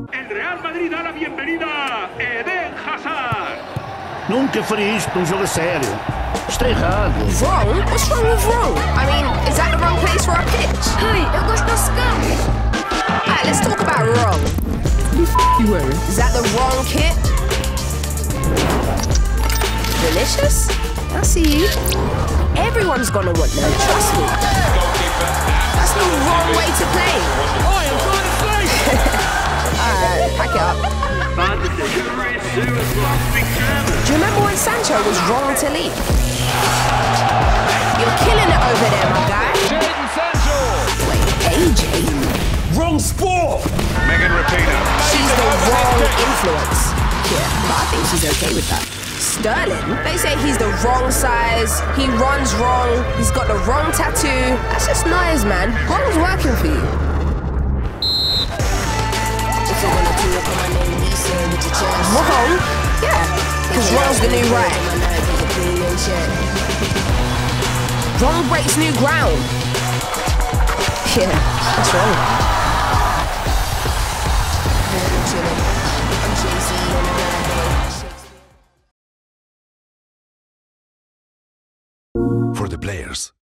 El Real Madrid da la bienvenida a Eden Hazard. Nunca faria isto num jogo a sério. Está errado. Wrong? What's wrong with wrong? I mean, is that the wrong place for a pitch? Hey, eu gosto da scam. Alright, let's talk about wrong. You wearing? Is that the wrong kit? Delicious? I see you. Everyone's gonna want them, trust me. That's the wrong way to play. I am going to play. Alright, pack it up. Bad decision. Do you remember when Sancho was wrong to leave? You're killing it over there, my guy. Jadon Sancho. Wait, AJ? Wrong sport! Megan Rapinoe. She's the wrong influence. Yeah, but I think she's okay with that. Sterling? They say he's the wrong size, he runs wrong, he's got the wrong tattoo. That's just nice, man. Wrong's working for you. Wrong? Yeah, because wrong's the new right. Wrong breaks new ground. Yeah, that's wrong. For the players.